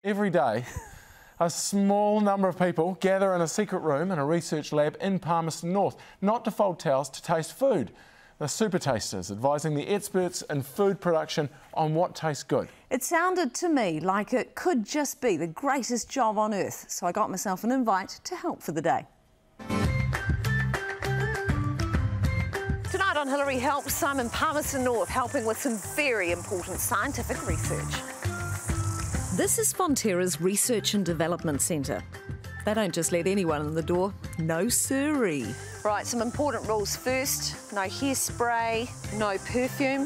Every day, a small number of people gather in a secret room in a research lab in Palmerston North, not to fold towels, to taste food. The super tasters advising the experts in food production on what tastes good. It sounded to me like it could just be the greatest job on earth, so I got myself an invite to help for the day. Tonight on Hilary Helps, I'm in Palmerston North helping with some very important scientific research. This is Fonterra's Research and Development Centre. They don't just let anyone in the door, no siree. Right, some important rules first. No hairspray, no perfume,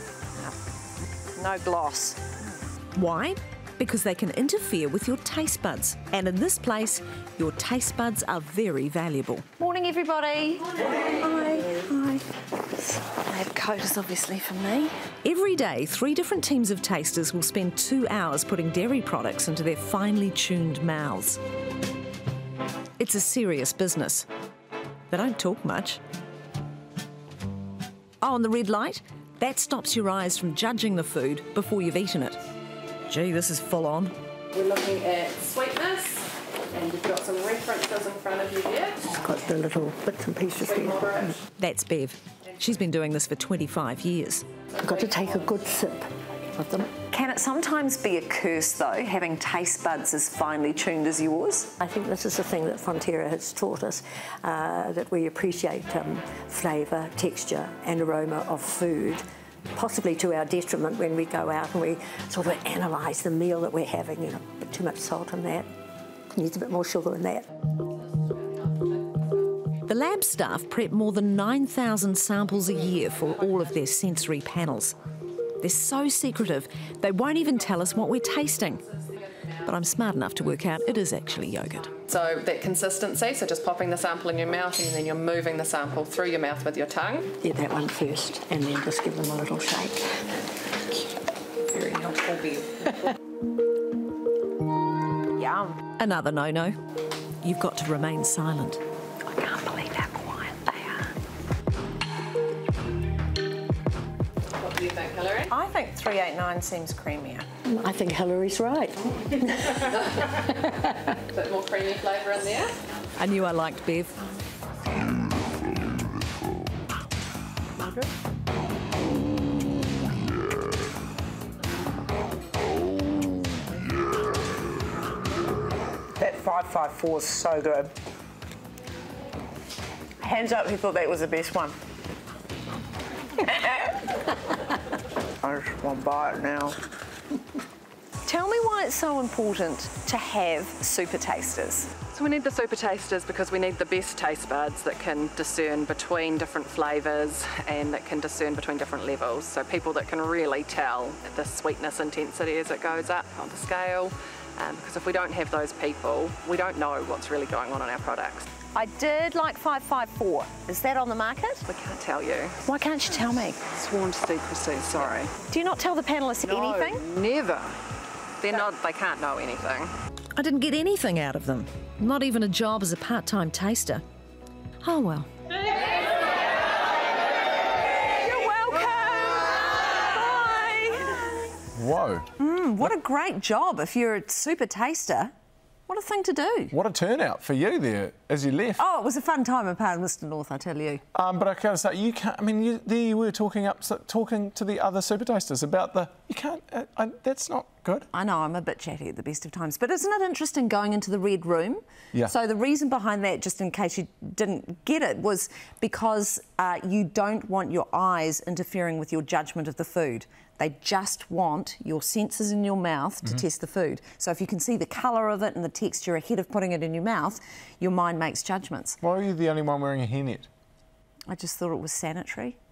no gloss. Why? Because they can interfere with your taste buds. And in this place, your taste buds are very valuable. Morning, everybody. Morning. Hi. Hi. That coat is obviously for me. Every day, 3 different teams of tasters will spend 2 hours putting dairy products into their finely tuned mouths. It's a serious business. They don't talk much. Oh, and the red light? That stops your eyes from judging the food before you've eaten it. Gee, this is full on. We're looking at sweetness, and you've got some references in front of you there. It's got the little bits and pieces there. That's Bev. She's been doing this for 25 years. You've got to take a good sip of them. Can it sometimes be a curse, though, having taste buds as finely tuned as yours? I think this is the thing that Fonterra has taught us, that we appreciate flavour, texture and aroma of food, possibly to our detriment when we go out and we sort of analyse the meal that we're having. You know, a bit too much salt in that, needs a bit more sugar in that. The lab staff prep more than 9,000 samples a year for all of their sensory panels. They're so secretive, they won't even tell us what we're tasting. But I'm smart enough to work out it is actually yoghurt. So that consistency, so just popping the sample in your mouth and then you're moving the sample through your mouth with your tongue. Get that one first and then just give them a little shake. Very helpful, Bev. Yum. Another no-no. You've got to remain silent. I can't believe how quiet they are. What do you think, Hilary? I think 389 seems creamier. I think Hilary's right. A bit more creamy flavour in there. I knew I liked Bev. Margaret? That 554 is so good. Hands up who thought that was the best one. I just want to buy it now. Tell me why it's so important to have super tasters. So we need the super tasters because we need the best taste buds that can discern between different flavours and that can discern between different levels. So people that can really tell the sweetness intensity as it goes up on the scale. Because if we don't have those people, we don't know what's really going on in our products. I did like 554. Is that on the market? We can't tell you. Why can't you tell me? Sworn to secrecy, sorry. Do you not tell the panellists anything? Never. They can't know anything. I didn't get anything out of them. Not even a job as a part-time taster. Oh well. You're welcome. Bye. Whoa. What a great job if you're a super taster. What a thing to do. What a turnout for you there as you left. Oh, it was a fun time in Palmerston North, I tell you. But I gotta say, you can't. I mean, there you were talking to the other super tasters about the. You can't. That's not good. I know, I'm a bit chatty at the best of times, but isn't it interesting going into the red room? Yeah. So the reason behind that, just in case you didn't get it, was because you don't want your eyes interfering with your judgment of the food. They just want your senses in your mouth to test the food. So if you can see the colour of it and the texture ahead of putting it in your mouth, your mind makes judgments. Why are you the only one wearing a hairnet? I just thought it was sanitary.